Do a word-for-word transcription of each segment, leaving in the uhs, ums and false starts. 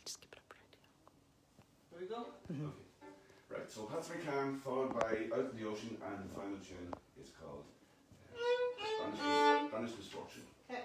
Just keep it up right There we go. Mm-hmm. Okay. Right, so That's Very Calm, followed by Out in the Ocean, and the final tune is called uh, Banished, Banished Misfortune. Okay.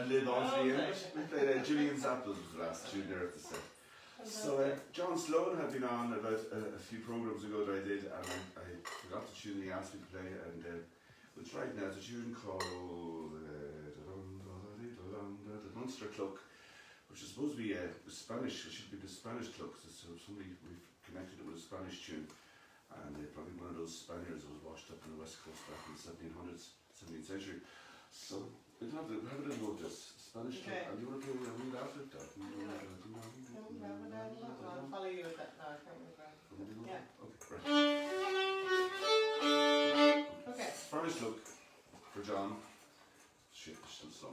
and live on to the Okay. end. We played uh, Julian's Apples was the last tune there at the set. So uh, John Sloan had been on about uh, a few programs ago that I did, and I, I forgot the tune he asked me to play, and uh, we'll try it now. It's a tune called uh, the Munster Cloak, which is supposed to be uh, the Spanish. It should be the Spanish cloak. So somebody we've connected it with a Spanish tune, and uh, probably one of those Spaniards that was washed up on the west coast back in the seventeen hundreds, seventeenth century. So we'll have, to, have a little go of this Spanish Okay. cloak. And you want to play a read after it? I'll follow you with that now. I can't remember. Yeah. Okay, right. Okay. Spanish look for John. Shit, still song.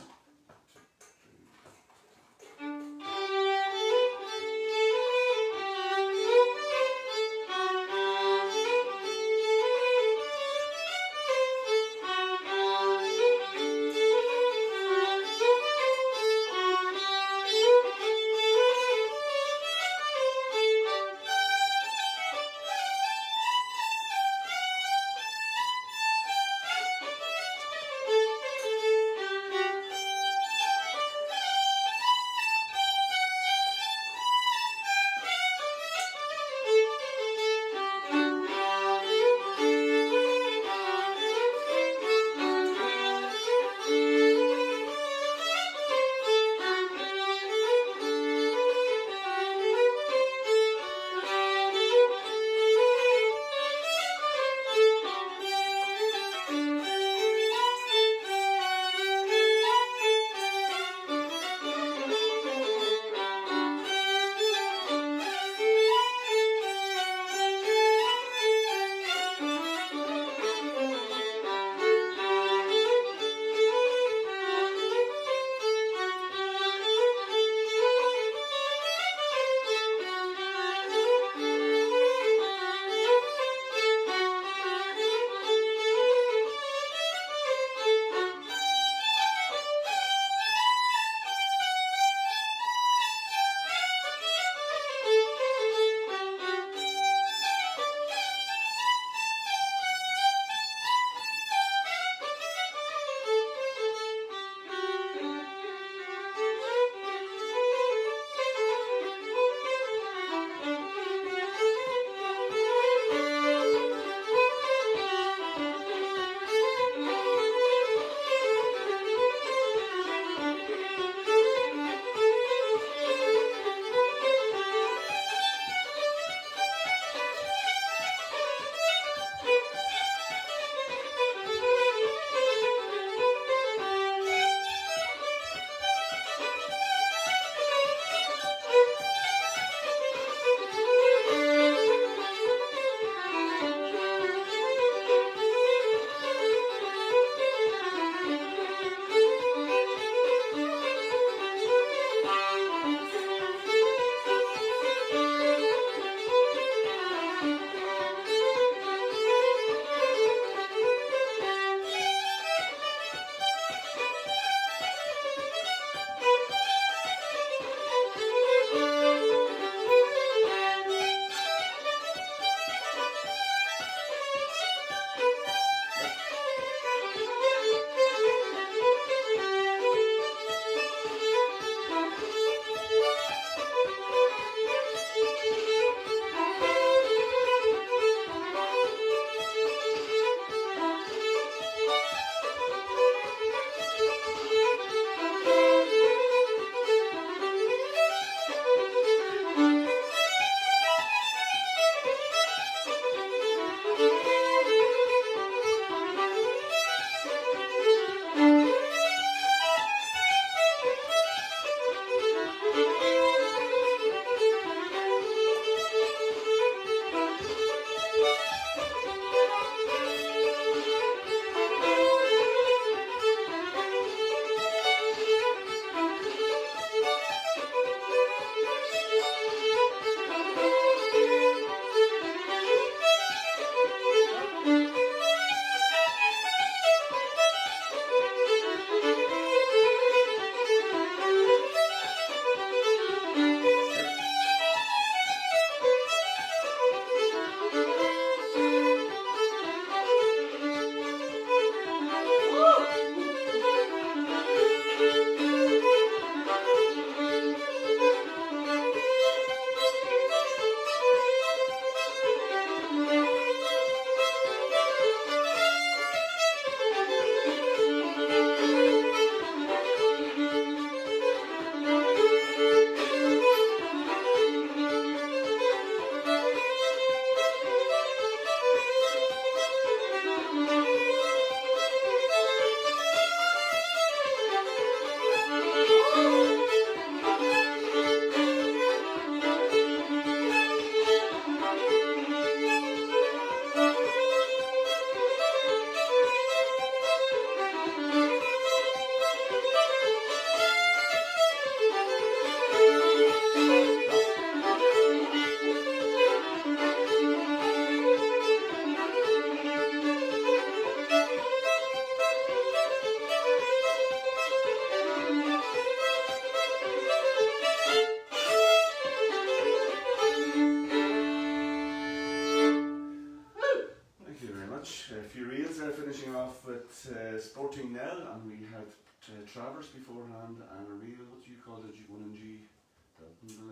finishing off with uh, Sporting Nell, and we had uh, Travers beforehand, and a real, what do you call it, one in G? Oh,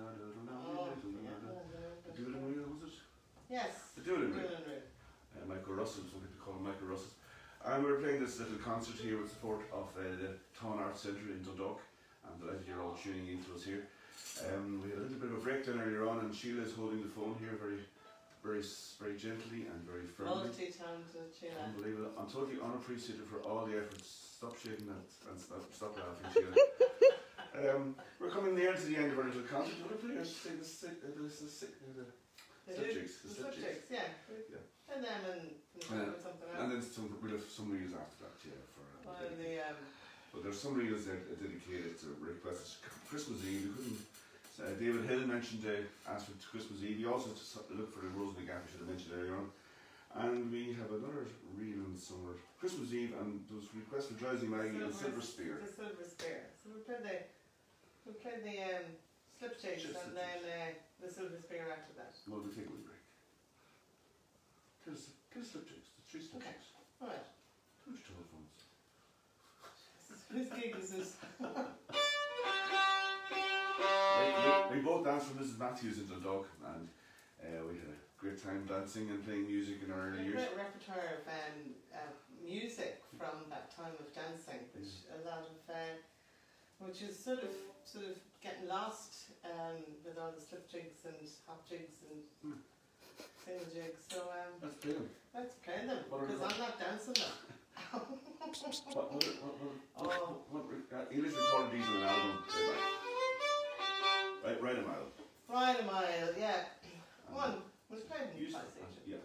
The Doolin Reel, was it? yes. The Doolin Reel. Doolin Reel. Uh, Michael Russell, some people call him Michael Russell. And we were playing this little concert here with support of uh, the Town Arts Centre in Dundalk. I'm delighted you're all tuning in to us here. Um, we had a little bit of a breakdown earlier on, and Sheila's holding the phone here very, very, very gently and very firmly. Multi-talented Sheila. Unbelievable. I'm totally unappreciative for all the efforts. Stop shaking that and stop, stop laughing, Sheila. um, we're coming near to the end of our little concert. Do you want to play or say the sick, uh, the sick, uh, the subjects? The subjects, yeah. yeah. And then and, and uh, something else. And then some, we'll have some reels after that, yeah. For, uh, well, the, um, but there's some reels that are dedicated to requests. Christmas Eve, we couldn't. Uh, David Hill mentioned uh, asked for Christmas Eve. He also looked for the Rose in the Gap, I should have mentioned earlier on. And we have another reel in summer, Christmas Eve, and there was request for Drowsy Maggie and Silver Spear. The Silver Spear. So we played the we played the um, slip chase Just and then uh, the Silver Spear after that. Well, we'll take a wee break. Get us, get us slip chase, the three slip Okay. chase. Alright. Two telephones. Whose gig is this? we, we, we both danced for Missus Matthews in Dundalk, and uh, we had a great time dancing and playing music in our early A years. great repertoire of um, uh, music from that time of dancing, which a lot of, uh, which is sort of sort of getting lost um, with all the slip jigs and hop jigs and Hmm. single jigs. So um, Let's play them. let's play them What are because the- I'm not dancing them. What, what, what, what, Oh. what, what, uh, English recorded these on an album. Right, right a mile. Ride a mile, yeah. Um, One. Was played in Use- five station. yeah.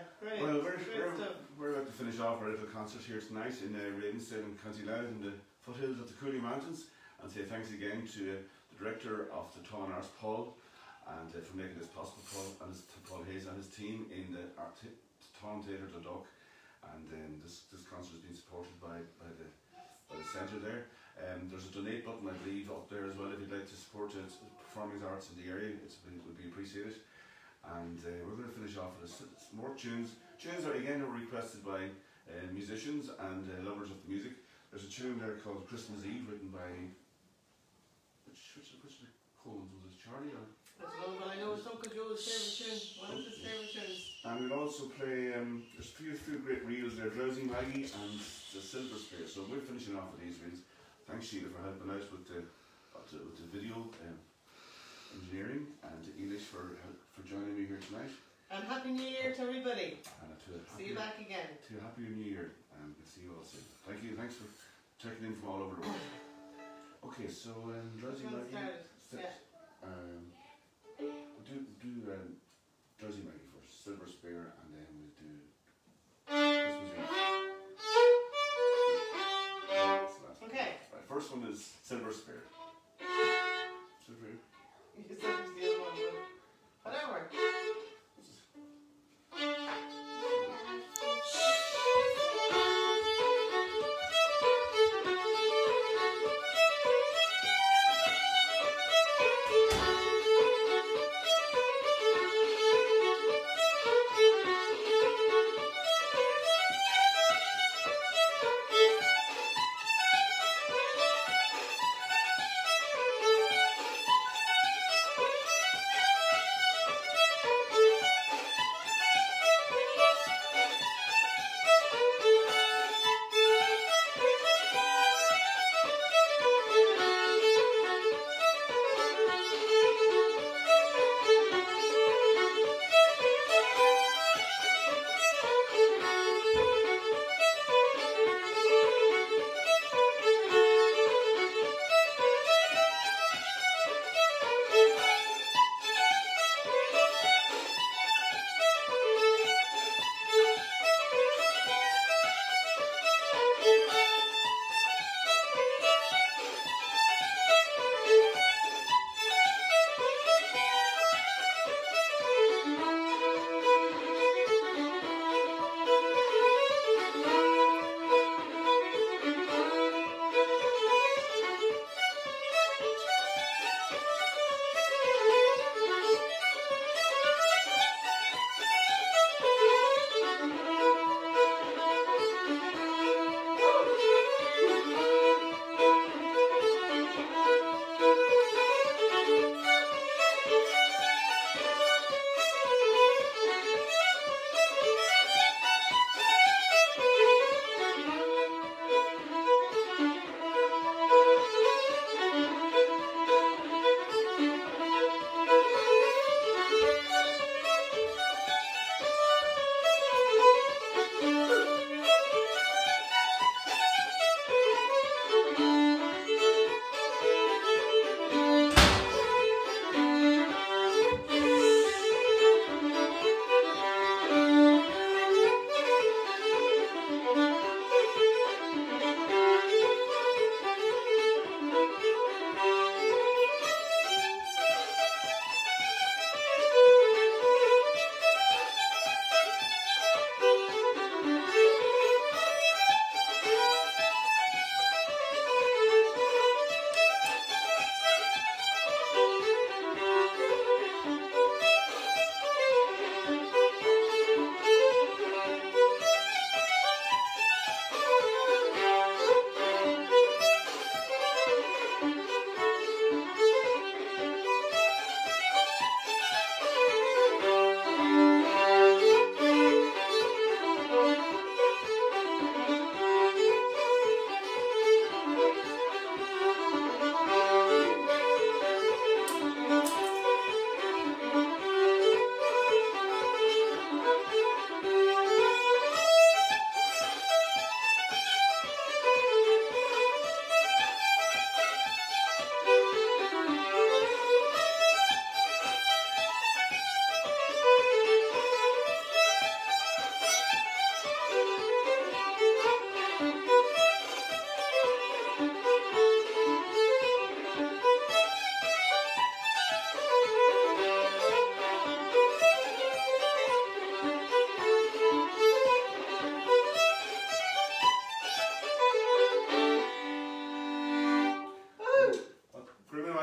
great. Well, we're, great we're, stuff. we're about to finish off our little concert here tonight in uh, Ravensdale and County Louth in the foothills of the Cooley Mountains, and say thanks again to uh, the director of the Táin Arts, Paul, and uh, for making this possible, Paul, and his, Paul Hayes and his team in the Art Táin Theatre Dundalk. And um, this, this concert has been supported by, by the, by the centre there. Um, there's a donate button, I believe, up there as well if you'd like to support uh, performing arts in the area. It's, it would be appreciated. And uh, we're going to finish off with a, more tunes. Tunes are again are requested by uh, musicians and uh, lovers of the music. There's a tune there called Christmas Eve, written by which which which of the Coens was it? Charlie or? I don't know, but I know it's Uncle Joe's favourite tune. One of his favourite tunes. And we'll also play. Um, there's a few, few great reels there: Drowsy Maggie and the Silver Spear. So we're finishing off with these reels. Thanks, Sheila, for helping out with the with the, with the video. Um, engineering, and to Elish for for joining me here tonight. And Happy New Year to everybody. And to a see you back again. To a Happy New Year, and we'll see you all soon. Thank you, thanks for checking in from all over the world. Okay, so um, Drowsy Maggie. Yeah. Um, we'll do do um, Drowsy Maggie first, Silver Spear, and then we'll do Christmas Eve. Okay. Right, first one is Silver Spear. Silver. You said it was the other one, but whatever.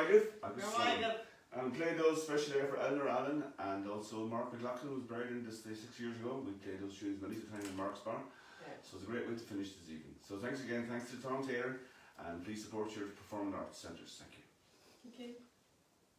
Roigav. Roigav. And we played those especially there for Eleanor Allen and also Mark McLaughlin, who was buried in this day six years ago. We played those tunes many times in Mark's barn. Yeah. So it's a great way to finish this evening. So thanks again, thanks to Tom Taylor, and please support your performing arts centres. Thank you. Thank you.